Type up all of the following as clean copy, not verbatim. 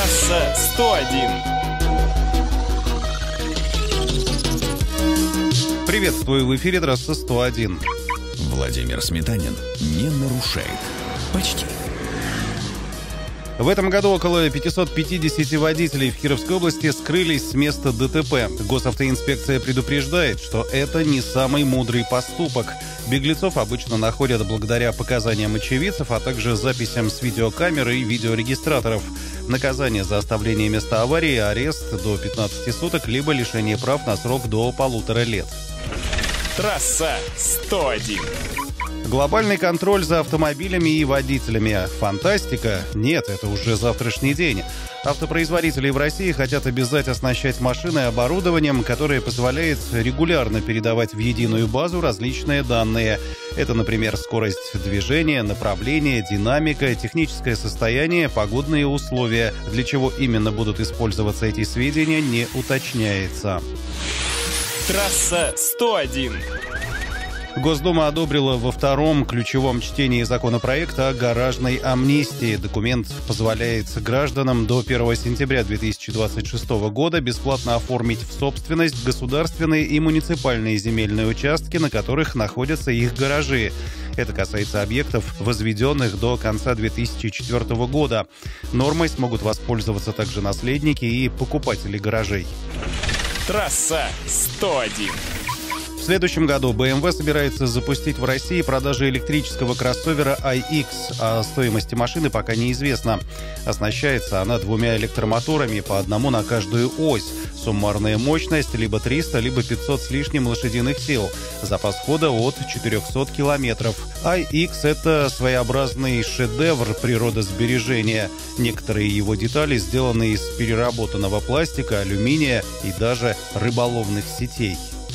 Трасса 101. Приветствую, в эфире трасса 101. Владимир Сметанин не нарушает. Почти. В этом году около 550 водителей в Кировской области скрылись с места ДТП. Госавтоинспекция предупреждает, что это не самый мудрый поступок. Беглецов обычно находят благодаря показаниям очевидцев, а также записям с видеокамеры и видеорегистраторов. Наказание за оставление места аварии, арест до 15 суток, либо лишение прав на срок до 1,5 лет. Трасса 101. Глобальный контроль за автомобилями и водителями. Фантастика? Нет, это уже завтрашний день. Автопроизводители в России хотят обязать оснащать машины оборудованием, которое позволяет регулярно передавать в единую базу различные данные. Это, например, скорость движения, направление, динамика, техническое состояние, погодные условия. Для чего именно будут использоваться эти сведения, не уточняется. Трасса 101. Госдума одобрила во втором ключевом чтении законопроекта о гаражной амнистии. Документ позволяет гражданам до 1 сентября 2026 года бесплатно оформить в собственность государственные и муниципальные земельные участки, на которых находятся их гаражи. Это касается объектов, возведенных до конца 2004 года. Нормой смогут воспользоваться также наследники и покупатели гаражей. Трасса 101. В следующем году BMW собирается запустить в России продажи электрического кроссовера iX. О стоимости машины пока неизвестно. Оснащается она 2 электромоторами, по одному на каждую ось. Суммарная мощность либо 300, либо 500 с лишним лошадиных сил. Запас хода от 400 километров. iX — это своеобразный шедевр природосбережения. Некоторые его детали сделаны из переработанного пластика, алюминия и даже рыболовных сетей.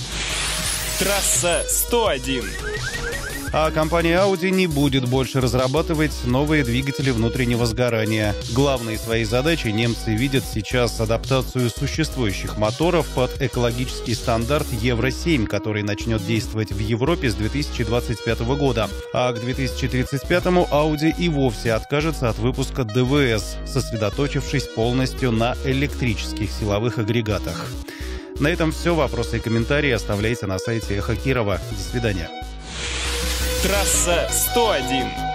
Трасса 101. А компания Audi не будет больше разрабатывать новые двигатели внутреннего сгорания. Главной своей задачей немцы видят сейчас адаптацию существующих моторов под экологический стандарт Евро-7, который начнет действовать в Европе с 2025 года. А к 2035-му Audi и вовсе откажется от выпуска ДВС, сосредоточившись полностью на электрических силовых агрегатах. На этом все. Вопросы и комментарии оставляйте на сайте Эхо Кирова. До свидания. Трасса 101.